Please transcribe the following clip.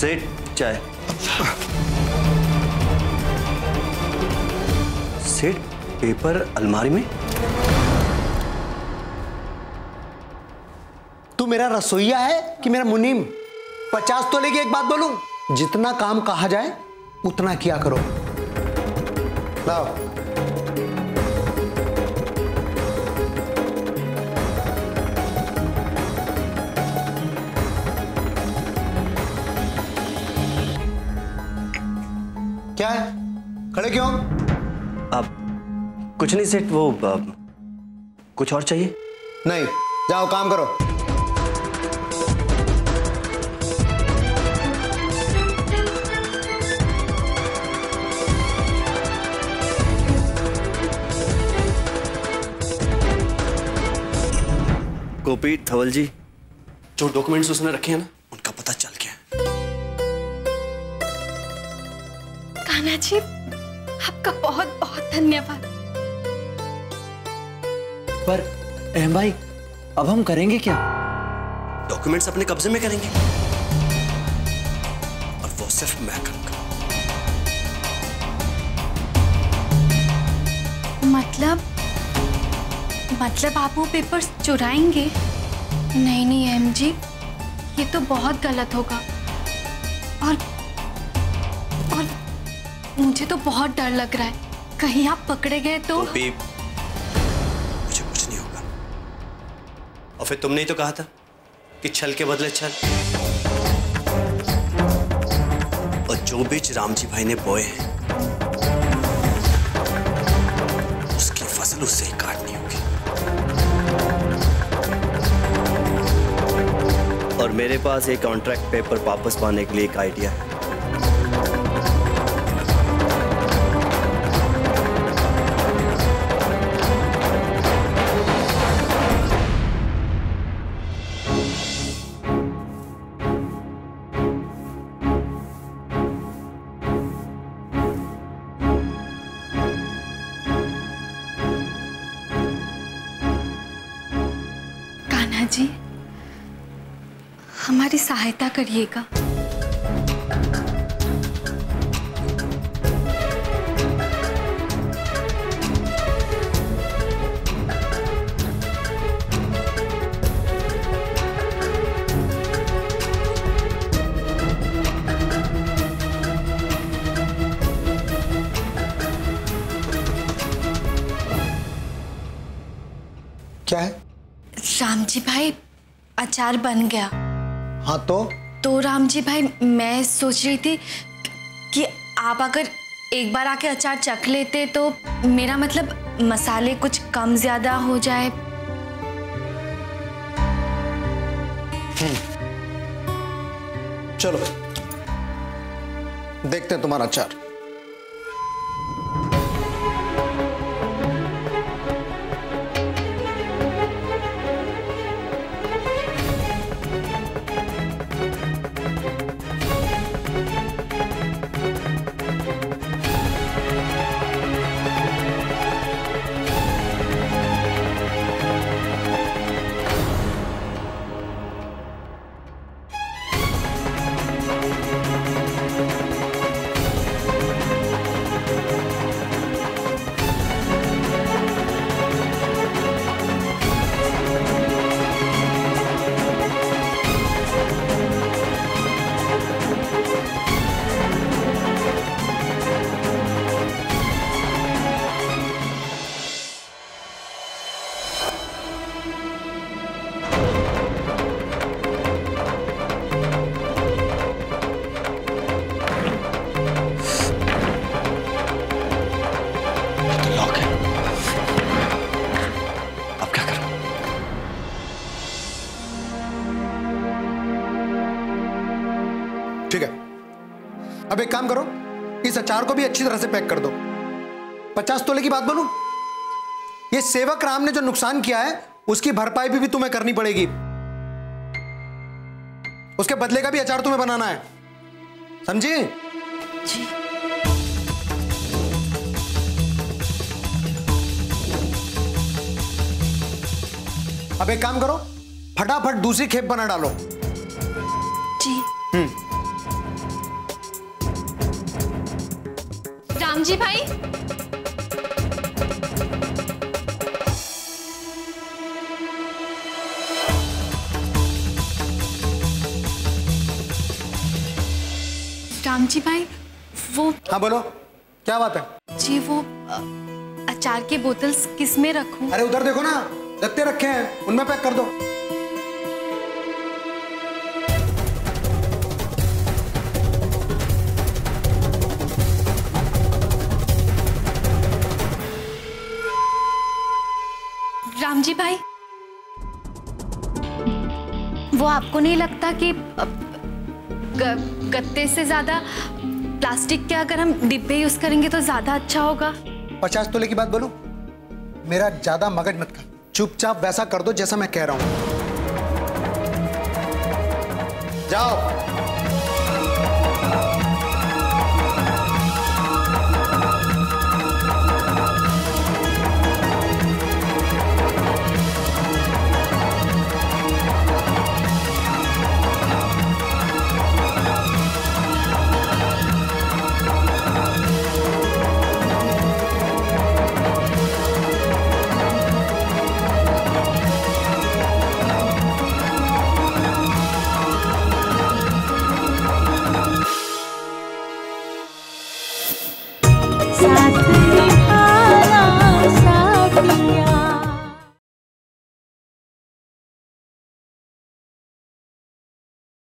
सेठ चाय। सेठ पेपर अलमारी में? तू मेरा रसोईया है कि मेरा मुनीम? 50 तोले की एक बात बोलूं, जितना काम कहा जाए उतना किया करो। लाओ। क्या है? खड़े क्यों? आप कुछ नहीं सेठ, वो कुछ और चाहिए? नहीं, जाओ काम करो। गोपी, धवल जी, जो डॉक्यूमेंट्स उसने रखे हैं ना, उनका पता चल गया। कान्हा जी, आपका बहुत बहुत धन्यवाद। पर अहम भाई, अब हम करेंगे क्या? डॉक्यूमेंट्स अपने कब्जे में करेंगे और वो सिर्फ मैं करूंगा। मतलब आप वो पेपर्स चुराएंगे? नहीं नहीं अहम जी, ये तो बहुत गलत होगा। और मुझे तो बहुत डर लग रहा है, कहीं आप पकड़े गए तो। मुझे कुछ नहीं होगा। और फिर तुमने ही तो कहा था कि छल के बदले छल, और जो बीज रामजी भाई ने बोए हैं उसकी फसल उससे ही काटनी होगी। और मेरे पास एक कॉन्ट्रैक्ट पेपर वापस पाने के लिए एक आइडिया है। कान्हा जी, हमारी सहायता करिएगा। क्या है? रामजी भाई, अचार बन गया। हाँ तो रामजी भाई, मैं सोच रही थी कि आप अगर एक बार आके अचार चख लेते तो मेरा मतलब मसाले कुछ कम ज्यादा हो जाए। चलो देखते हैं तुम्हारा अचार। ठीक है, अब एक काम करो, इस अचार को भी अच्छी तरह से पैक कर दो। 50 तोले की बात बोलूं, ये सेवक राम ने जो नुकसान किया है उसकी भरपाई भी तुम्हें करनी पड़ेगी। उसके बदले का भी अचार तुम्हें बनाना है, समझी? जी। अब एक काम करो, फटाफट दूसरी खेप बना डालो। जी। रामजी भाई, रामजी भाई वो। हाँ बोलो, क्या बात है? जी वो अचार की बोतल्स किस में रखूं? अरे उधर देखो ना, गत्ते रखे हैं, उनमें पैक कर दो। रामजी भाई, वो आपको नहीं लगता कि गत्ते से ज्यादा प्लास्टिक के अगर हम डिब्बे यूज करेंगे तो ज्यादा अच्छा होगा? 50 तोले की बात बोलूं? मेरा ज्यादा मगज मत खा, चुपचाप वैसा कर दो जैसा मैं कह रहा हूं। जाओ। साथ